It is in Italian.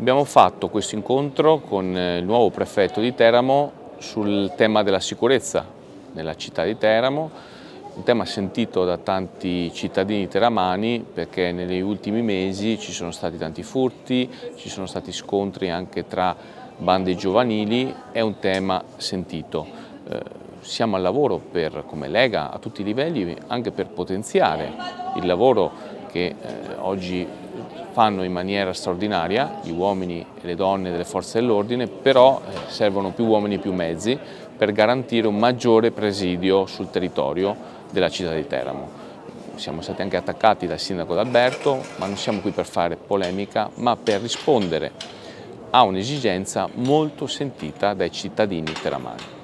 Abbiamo fatto questo incontro con il nuovo prefetto di Teramo sul tema della sicurezza nella città di Teramo, un tema sentito da tanti cittadini teramani perché negli ultimi mesi ci sono stati tanti furti, ci sono stati scontri anche tra bande giovanili, è un tema sentito. Siamo al lavoro come Lega a tutti i livelli anche per potenziare il lavoro che oggi fanno in maniera straordinaria gli uomini e le donne delle forze dell'ordine, però servono più uomini e più mezzi per garantire un maggiore presidio sul territorio della città di Teramo. Siamo stati anche attaccati dal sindaco D'Alberto, ma non siamo qui per fare polemica, ma per rispondere a un'esigenza molto sentita dai cittadini teramani.